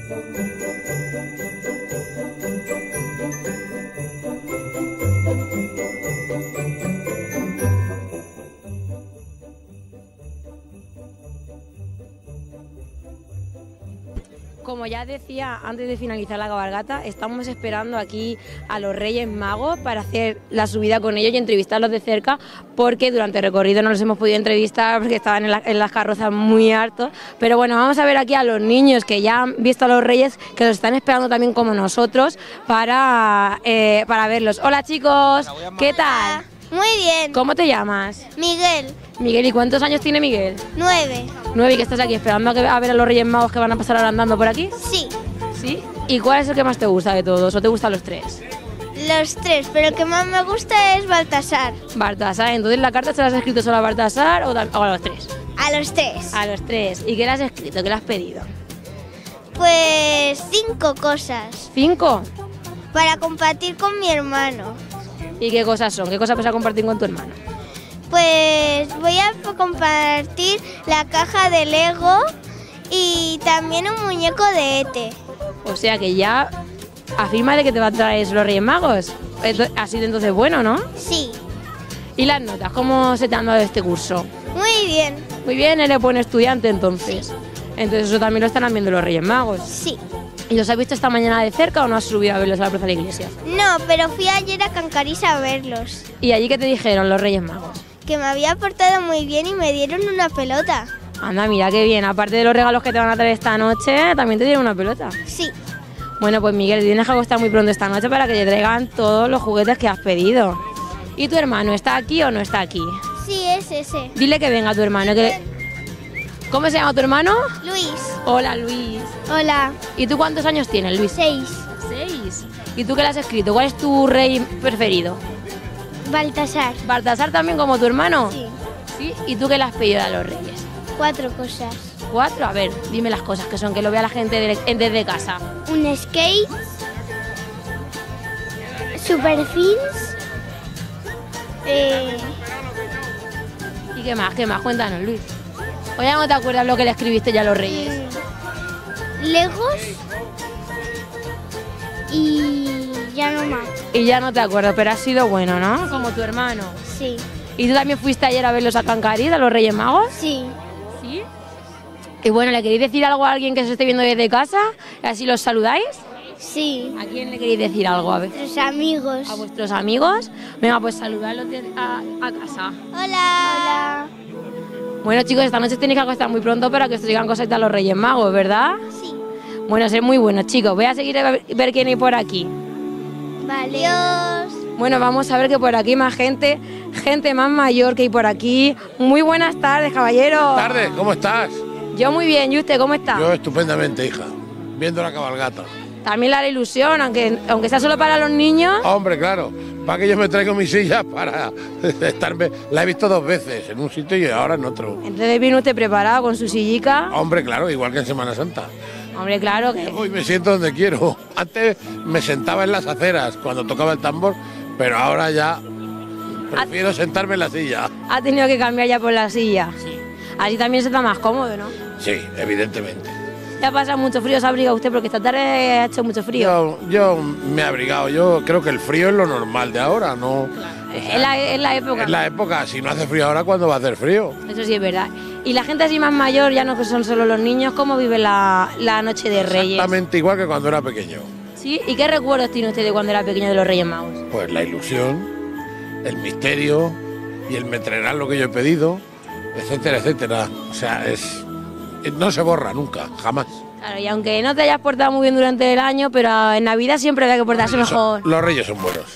Como ya decía antes de finalizar la cabalgata, estamos esperando aquí a los Reyes Magos para hacer la subida con ellos y entrevistarlos de cerca, porque durante el recorrido no los hemos podido entrevistar porque estaban en las carrozas muy hartos. Pero bueno, vamos a ver aquí a los niños que ya han visto a los Reyes, que los están esperando también como nosotros para verlos. Hola chicos, ¿qué tal? Muy bien. ¿Cómo te llamas? Miguel, Miguel, ¿y cuántos años tiene Miguel? 9. 9, y que estás aquí esperando a ver a los Reyes Magos que van a pasar ahora andando por aquí. Sí, ¿Sí? ¿Y cuál es el que más te gusta de todos? ¿O te gustan los 3? los 3, pero el que más me gusta es Baltasar. Baltasar, entonces la carta se la has escrito solo a Baltasar o a los 3. A los 3. A los 3. ¿Y qué le has escrito? ¿Qué le has pedido? Pues 5 cosas 5. para compartir con mi hermano. ¿Y qué cosas son? ¿Qué cosas vas a compartir con tu hermano? Pues voy a compartir la caja de Lego y también un muñeco de ET. O sea que ya afirma de que te van a traer los Reyes Magos. Ha sido entonces bueno, ¿no? Sí, ¿Y las notas? ¿Cómo se te han dado este curso? muy bien. Muy bien, eres buen estudiante entonces. Entonces eso también lo estarán viendo los Reyes Magos. Sí. ¿Y los has visto esta mañana de cerca o no has subido a verlos a la plaza de la iglesia? No, pero fui ayer a Cancarís a verlos. ¿Y allí qué te dijeron los Reyes Magos? Que me había portado muy bien y me dieron una pelota. Anda, mira qué bien. Aparte de los regalos que te van a traer esta noche, también te dieron una pelota. Sí, Bueno, pues Miguel, tienes que acostar muy pronto esta noche para que te traigan todos los juguetes que has pedido. ¿Y tu hermano está aquí o no está aquí? sí, es ese. Dile que venga tu hermano. ¿Cómo se llama tu hermano? Luis. Hola, Luis. Hola. ¿Y tú cuántos años tienes, Luis? 6. 6. ¿Y tú qué le has escrito? ¿Cuál es tu rey preferido? Baltasar. ¿Baltasar también como tu hermano? Sí. ¿Sí? ¿Y tú qué le has pedido a los reyes? 4 cosas. 4. A ver, dime las cosas que son, que lo vea la gente desde casa. Un skate. Superfins. ¿Y qué más? ¿Qué más? Cuéntanos, Luis. ¿O ya no te acuerdas lo que le escribiste ya a los reyes? Legos. Y ya no más. Y ya no te acuerdas, pero ha sido bueno, ¿no? Como tu hermano. Sí. ¿Y tú también fuiste ayer a verlos a Cancarís, a los Reyes Magos? Sí. Sí. Y bueno, ¿le queréis decir algo a alguien que se esté viendo desde casa? ¿Así los saludáis? Sí. ¿A quién le queréis decir algo? A ver. Nuestros amigos. ¿A vuestros amigos? Venga, pues saludarlos a casa. Hola. Bueno, chicos, esta noche tenéis que acostar muy pronto para que os traigan cosas a los Reyes Magos, ¿verdad? Sí. Bueno, ser muy buenos, chicos. Voy a seguir a ver quién hay por aquí. Vale. Adiós. Bueno, vamos a ver que por aquí hay más gente más mayor que hay por aquí. Muy buenas tardes, caballero. Buenas tardes, ¿cómo estás? Yo muy bien, ¿y usted cómo está? Yo estupendamente, hija, viendo la cabalgata. También la ilusión, aunque sea solo para los niños. Hombre, claro, para que yo me traigo mi silla para estarme... La he visto 2 veces, en un sitio y ahora en otro. Entonces viene usted preparado con su sillica. Hombre, claro, igual que en Semana Santa. Hombre, claro que... Hoy me siento donde quiero. Antes me sentaba en las aceras cuando tocaba el tambor, pero ahora ya prefiero sentarme en la silla. Ha tenido que cambiar ya por la silla. Sí. Así también se está más cómodo, ¿no? Sí, evidentemente. Ya pasa mucho frío, se abriga usted porque esta tarde ha hecho mucho frío. Yo me he abrigado, yo creo que el frío es lo normal de ahora, ¿no? Es la época. Es la época, si no hace frío ahora, ¿cuándo va a hacer frío? Eso sí es verdad. Y la gente así más mayor, ya no que son solo los niños, ¿cómo vive la noche de Reyes? Exactamente igual que cuando era pequeño. ¿Sí? ¿Y qué recuerdos tiene usted de cuando era pequeño de los Reyes Magos? Pues la ilusión, el misterio y el me traerán lo que yo he pedido, etcétera, etcétera. O sea, no se borra nunca, jamás. Claro, y aunque no te hayas portado muy bien durante el año, pero en Navidad siempre hay que portarse mejor. Los Reyes son buenos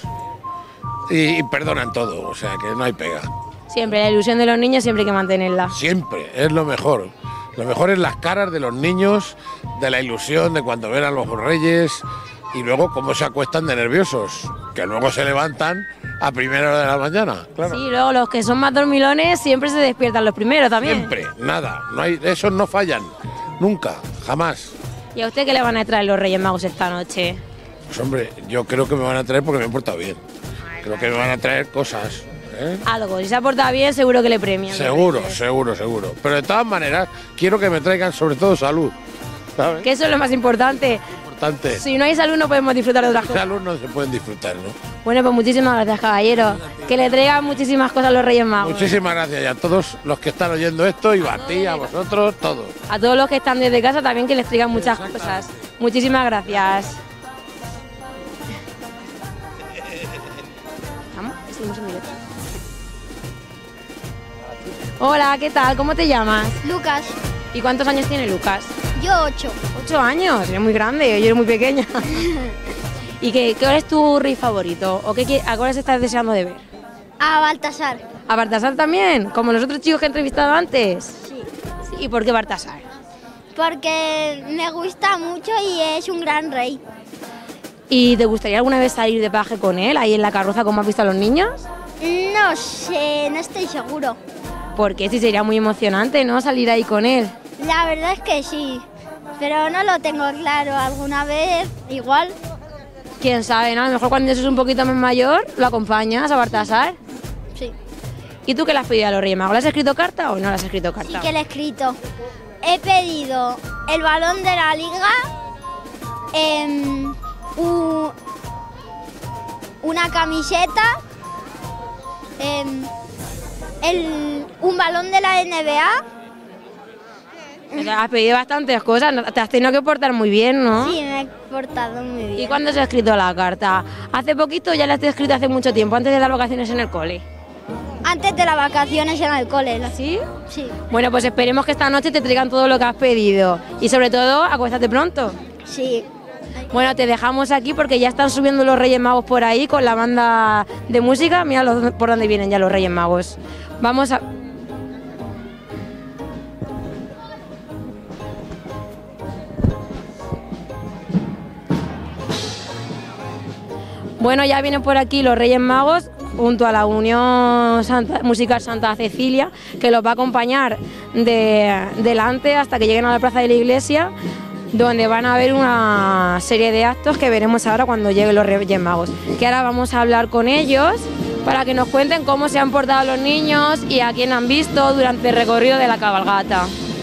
y perdonan todo, o sea que no hay pega. Siempre, la ilusión de los niños siempre hay que mantenerla. Siempre, es lo mejor. Lo mejor es las caras de los niños, de la ilusión, de cuando ven a los Reyes y luego cómo se acuestan de nerviosos, que luego se levantan a primera hora de la mañana, claro. Sí, luego los que son más dormilones siempre se despiertan los primeros también. Siempre, nada, esos no fallan, nunca, jamás. ¿Y a usted qué le van a traer los Reyes Magos esta noche? Pues hombre, yo creo que me van a traer porque me he portado bien. Creo que me van a traer cosas. Algo, si se ha portado bien seguro que le premian. Seguro, seguro, seguro. Pero de todas maneras, quiero que me traigan sobre todo salud. ¿sabes? Que eso es lo más importante. Importante. Si no hay salud no podemos disfrutar de otras Los cosas. alumnos se pueden disfrutar, ¿no? Bueno, pues muchísimas gracias, caballero. Que le traigan muchísimas cosas a los Reyes Magos. Muchísimas gracias y a todos los que están oyendo esto y a ti, a vosotros, todos. A todos los que están desde casa también que les traigan muchas cosas. Muchísimas gracias. ¿Vamos? Seguimos en directo. Hola, ¿qué tal? ¿Cómo te llamas? Lucas, ¿Y cuántos años tiene Lucas? yo 8. 8 años, eres muy grande, yo eres muy pequeña. ¿Y cuál es tu rey favorito? ¿O a cuáles estás deseando de ver? A Baltasar. ¿A Baltasar también? Como los otros chicos que he entrevistado antes. Sí. Sí, ¿y por qué Baltasar? Porque me gusta mucho y es un gran rey. ¿Y te gustaría alguna vez salir de paje con él, ahí en la carroza como has visto a los niños? No sé, no estoy seguro. Porque sí sería muy emocionante, ¿no? Salir ahí con él. La verdad es que sí, pero no lo tengo claro. Alguna vez igual. Quién sabe, ¿no? A lo mejor cuando seas un poquito más mayor lo acompañas a Baltasar. Sí. ¿Y tú qué le has pedido a los Reyes Magos? ¿Le has escrito carta o no le has escrito Sí carta? que le he escrito. He pedido el balón de la liga, una camiseta, un balón de la NBA. Le has pedido bastantes cosas, te has tenido que portar muy bien, ¿no? Sí, me he portado muy bien. ¿Y cuándo se ha escrito la carta? ¿Hace poquito o ya la has escrito hace mucho tiempo, antes de dar vacaciones en el cole? Antes de las vacaciones en el cole. ¿Sí? Sí. Bueno, pues esperemos que esta noche te traigan todo lo que has pedido. Y sobre todo, acuéstate pronto. Sí. Bueno, te dejamos aquí porque ya están subiendo los Reyes Magos por ahí con la banda de música. Mira por dónde vienen ya los Reyes Magos. Vamos a... Bueno, ya vienen por aquí los Reyes Magos junto a la Unión Musical Santa Cecilia, que los va a acompañar delante hasta que lleguen a la plaza de la iglesia, donde van a haber una serie de actos que veremos ahora cuando lleguen los Reyes Magos. Que ahora vamos a hablar con ellos para que nos cuenten cómo se han portado los niños y a quién han visto durante el recorrido de la cabalgata.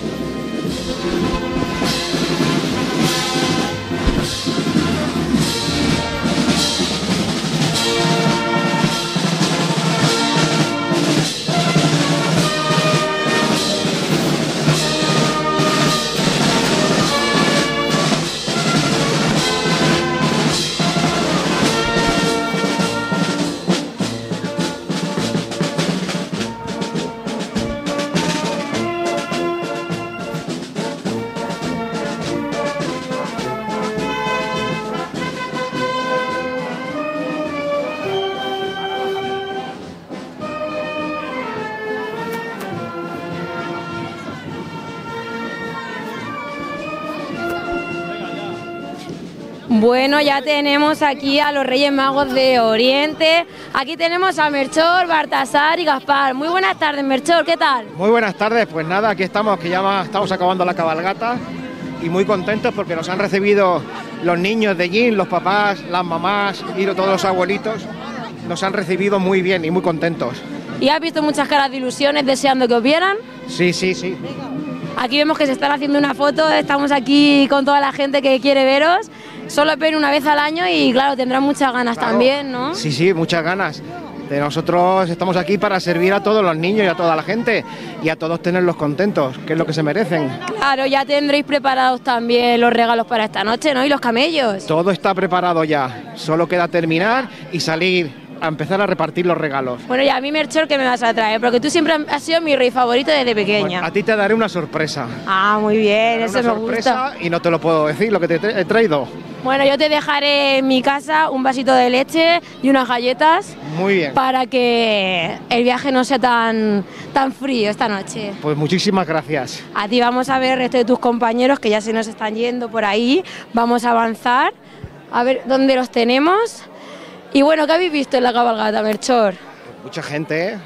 Bueno, ya tenemos aquí a los Reyes Magos de Oriente. Aquí tenemos a Melchor, Baltasar y Gaspar. Muy buenas tardes, Melchor, ¿qué tal? Muy buenas tardes, pues nada, aquí estamos, que ya estamos acabando la cabalgata y muy contentos porque nos han recibido los niños de allí, los papás, las mamás y todos los abuelitos. Nos han recibido muy bien y muy contentos. ¿Y has visto muchas caras de ilusiones deseando que os vieran? Sí, sí, sí. Aquí vemos que se están haciendo una foto, estamos aquí con toda la gente que quiere veros. Solo ven una vez al año y claro, tendrán muchas ganas Claro. también, ¿no? Sí, sí, muchas ganas. Nosotros estamos aquí para servir a todos los niños y a toda la gente y a todos tenerlos contentos, que es lo que se merecen. Claro, ya tendréis preparados también los regalos para esta noche, ¿no? Y los camellos. Todo está preparado ya, solo queda terminar y salir a empezar a repartir los regalos. Bueno, y a mí, Melchor, ¿qué me vas a traer? Porque tú siempre has sido mi rey favorito desde pequeña. Bueno, a ti te daré una sorpresa. Ah, muy bien, eso Una me sorpresa gusta. y no te lo puedo decir lo que te he traído. Bueno, yo te dejaré en mi casa un vasito de leche y unas galletas Muy bien. para que el viaje no sea tan frío esta noche. Pues muchísimas gracias. A ti vamos a ver el resto de tus compañeros que ya se nos están yendo por ahí. Vamos a avanzar a ver dónde los tenemos. Y bueno, ¿qué habéis visto en la cabalgata, Melchor? Mucha gente,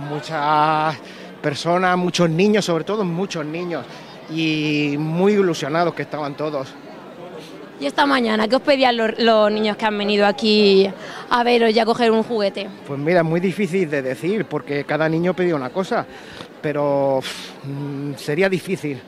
muchas personas, muchos niños, sobre todo muchos niños. Y muy ilusionados que estaban todos. Y esta mañana, ¿qué os pedían los niños que han venido aquí a veros y a coger un juguete? Pues mira, es muy difícil de decir porque cada niño pedía una cosa, pero sería difícil.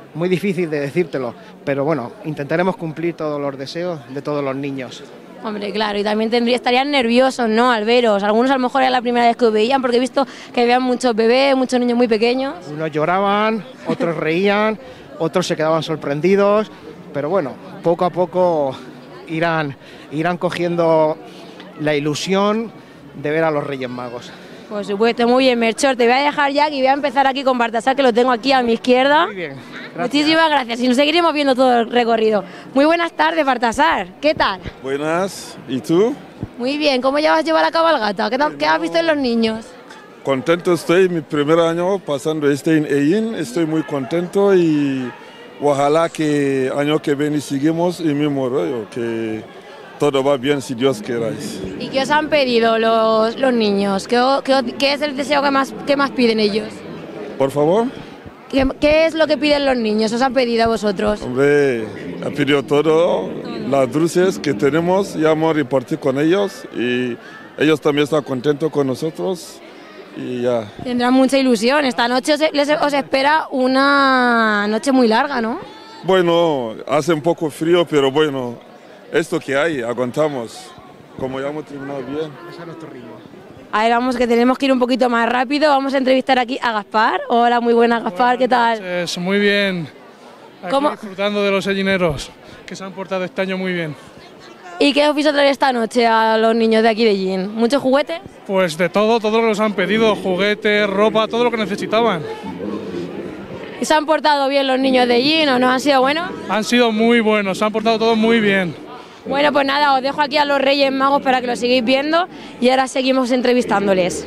muy difícil de decírtelo, pero bueno, intentaremos cumplir todos los deseos de todos los niños. Hombre, claro, y también estarían nerviosos, ¿no?, al veros. Algunos a lo mejor era la primera vez que os veían, porque he visto que había muchos bebés, muchos niños muy pequeños. Unos lloraban, otros reían, otros se quedaban sorprendidos, pero bueno, poco a poco irán cogiendo la ilusión de ver a los Reyes Magos. Por supuesto, muy bien, Melchor. Te voy a dejar ya y voy a empezar aquí con Baltasar, que lo tengo aquí a mi izquierda. Muy bien, gracias. Muchísimas gracias y nos seguiremos viendo todo el recorrido. Muy buenas tardes, Baltasar. ¿Qué tal? Buenas, ¿y tú? Muy bien, ¿cómo llevas la cabalgata? ¿Qué has visto en los niños? Contento estoy, mi primer año pasando en Eyín, estoy muy contento y ojalá que año que viene seguimos el mismo rollo, que todo va bien si Dios queráis. ¿Y qué os han pedido los niños? ¿Qué es el deseo que más piden ellos? Por favor. ¿Qué es lo que piden los niños? ¿Os han pedido a vosotros? Hombre, ha pedido todo, las dulces que tenemos, ya hemos repartido con ellos y ellos también están contentos con nosotros y ya. Tendrán mucha ilusión. Esta noche os espera una noche muy larga, ¿no? Bueno, hace un poco frío, pero bueno, esto que hay, aguantamos. Como ya hemos terminado bien. Ese es nuestro ritmo. A ver, vamos, que tenemos que ir un poquito más rápido. Vamos a entrevistar aquí a Gaspar. Hola, muy buena, Gaspar, ¿qué tal? Muy bien. Aquí ¿Cómo? Disfrutando de los ellineros, que se han portado este año muy bien. ¿Y qué os vais a traer esta noche a los niños de aquí de Eyín? ¿Muchos juguetes? Pues de todo lo que nos han pedido, juguetes, ropa, todo lo que necesitaban. ¿Y se han portado bien los niños de Eyín o no? ¿Han sido buenos? Han sido muy buenos, se han portado todos muy bien. Bueno, pues nada, os dejo aquí a los Reyes Magos para que lo sigáis viendo y ahora seguimos entrevistándoles.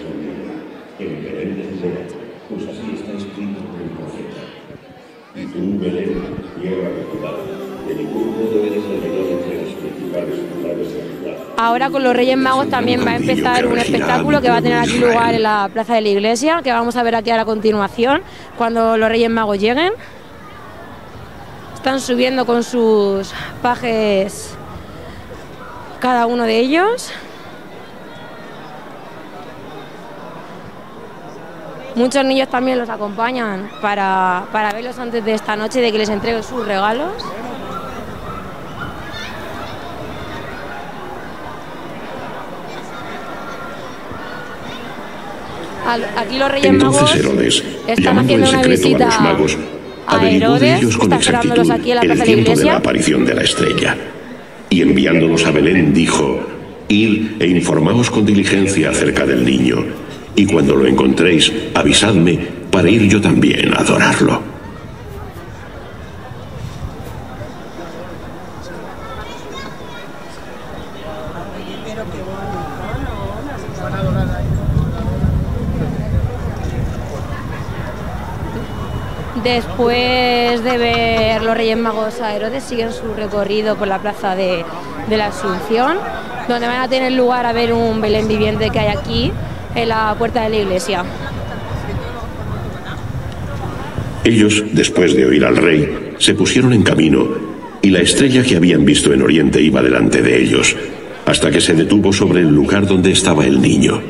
Ahora con los Reyes Magos también va a empezar un espectáculo que va a tener aquí lugar en la plaza de la iglesia, que vamos a ver aquí a la continuación, cuando los Reyes Magos lleguen. Están subiendo con sus pajes cada uno de ellos. Muchos niños también los acompañan para verlos antes de esta noche, de que les entreguen sus regalos. Aquí los Reyes Magos Herodes, están haciendo una visita a los magos, a Herodes, con esperándolos aquí en la plaza de la tiempo iglesia. de la aparición de la estrella. Y enviándolos a Belén dijo: id e informaos con diligencia acerca del niño, y cuando lo encontréis, avisadme para ir yo también a adorarlo. Después de ver los Reyes Magos a Herodes, siguen su recorrido por la plaza de la Asunción, donde van a tener lugar a ver un Belén viviente que hay aquí en la puerta de la iglesia. Ellos, después de oír al rey, se pusieron en camino, y la estrella que habían visto en Oriente iba delante de ellos, hasta que se detuvo sobre el lugar donde estaba el niño.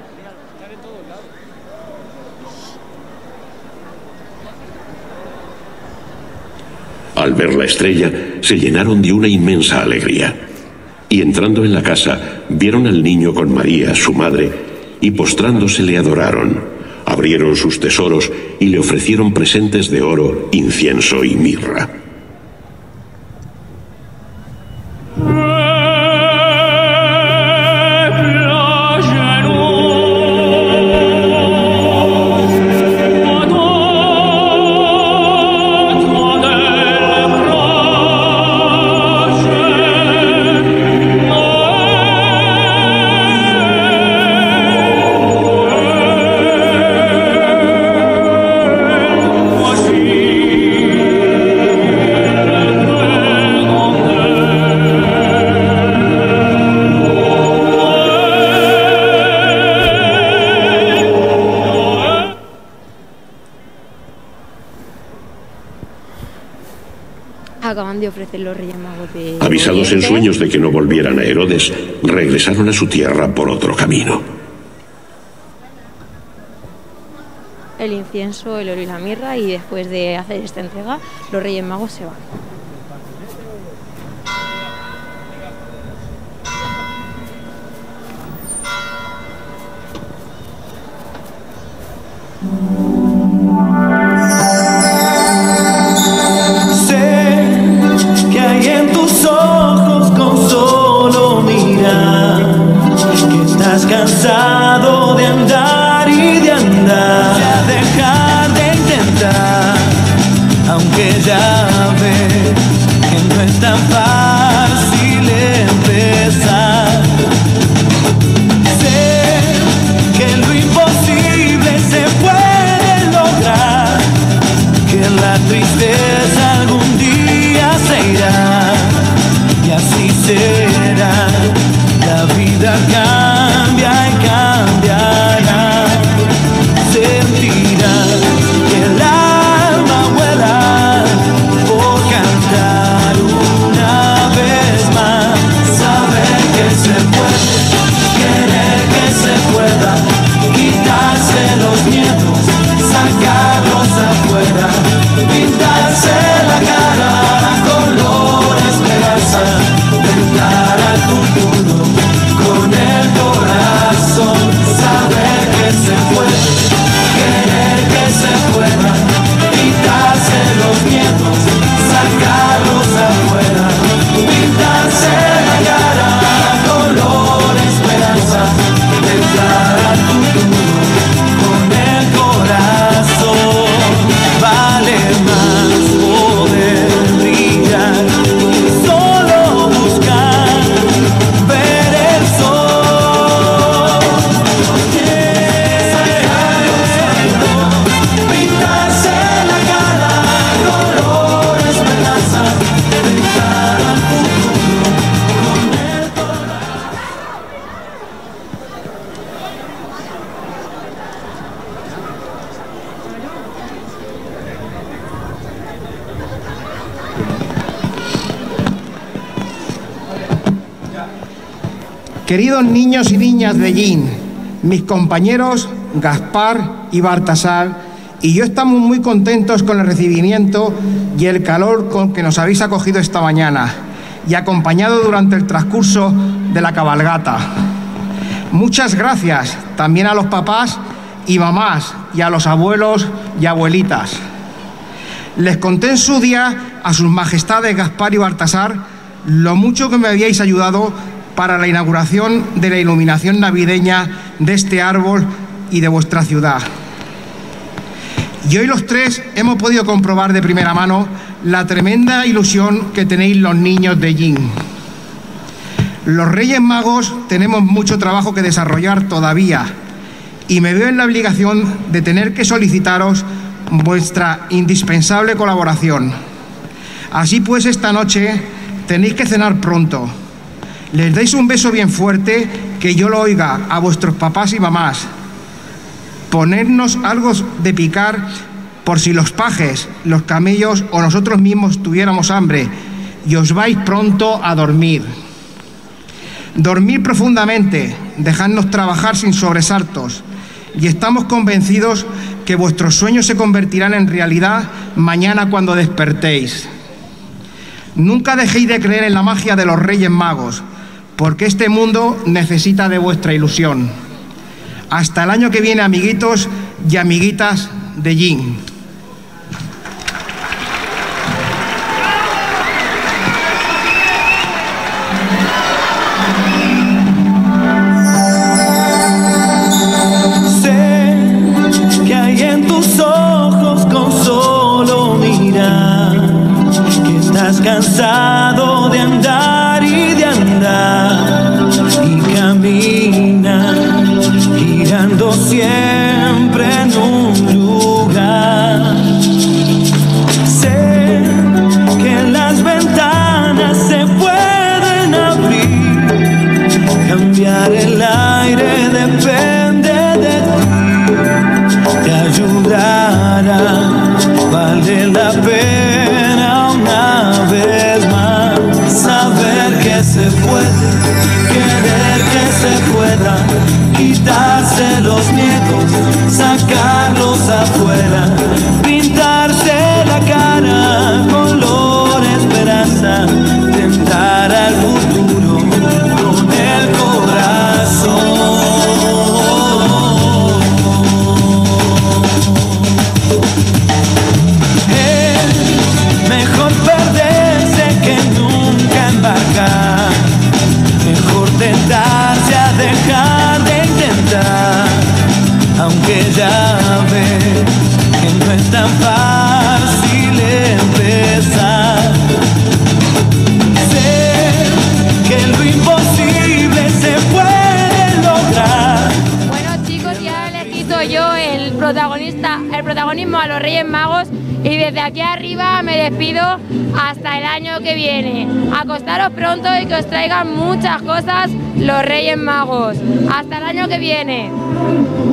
Al ver la estrella, se llenaron de una inmensa alegría. Y entrando en la casa, vieron al niño con María, su madre, y postrándose le adoraron. Abrieron sus tesoros y le ofrecieron presentes de oro, incienso y mirra. Acaban de ofrecer los Reyes Magos de Avisados en Oriente. sueños de que no volvieran a Herodes, regresaron a su tierra por otro camino. el incienso, el oro y la mirra, y después de hacer esta entrega los Reyes Magos se van. Sé que hay en tus ojos con solo mirar que estás cansado de andar y de andar, ya dejar de intentar, aunque ya ves que no es tan fácil empezar. Sé que lo imposible se puede lograr, que la tristeza algún día se irá, y así será. La vida cambia y cambiará. Sentirás que el alma vuela por cantar una vez más. Saber que se puede, querer que se pueda, quitarse los miedos, sacarlos afuera, pintarse la cara color esperanza, tentar al futuro con el corazón. Saber que se puede, querer que se pueda, quitarse los miedos, sacarlos afuera, pintarse la cara color esperanza, tentar al futuro con el corazón. Vale más poder brillar y solo buscar ver el sol. Pintarse la cara color esperanza, tentar al futuro con el corazón. Queridos niños y niñas de Yin, mis compañeros Gaspar y Baltasar y yo estamos muy contentos con el recibimiento y el calor con que nos habéis acogido esta mañana y acompañado durante el transcurso de la cabalgata. Muchas gracias también a los papás y mamás y a los abuelos y abuelitas. Les conté en su día a sus majestades Gaspar y Baltasar lo mucho que me habíais ayudado para la inauguración de la iluminación navideña de este árbol y de vuestra ciudad. Y hoy los tres hemos podido comprobar de primera mano la tremenda ilusión que tenéis los niños de Yin. Los Reyes Magos tenemos mucho trabajo que desarrollar todavía y me veo en la obligación de tener que solicitaros vuestra indispensable colaboración. Así pues, esta noche tenéis que cenar pronto. Les dais un beso bien fuerte, que yo lo oiga, a vuestros papás y mamás. Ponernos algo de picar por si los pajes, los camellos o nosotros mismos tuviéramos hambre, y os vais pronto a dormir. Dormir profundamente, dejadnos trabajar sin sobresaltos, y estamos convencidos que vuestros sueños se convertirán en realidad mañana cuando despertéis. Nunca dejéis de creer en la magia de los Reyes Magos, porque este mundo necesita de vuestra ilusión. Hasta el año que viene, amiguitos y amiguitas de Yin. Sé que hay en tus ojos con solo mirar que estás cansado de andar y de andar y camina girando siempre en un lugar. Sé que las ventanas se pueden abrir, cambiar el aire depende de ti, te ayudará, vale la pena una vez más. Saber que se puede, querer que se pueda, quitarse los miedos, sacarlos afuera. desde aquí arriba me despido hasta el año que viene. Acostaros pronto y que os traigan muchas cosas los Reyes Magos. Hasta el año que viene.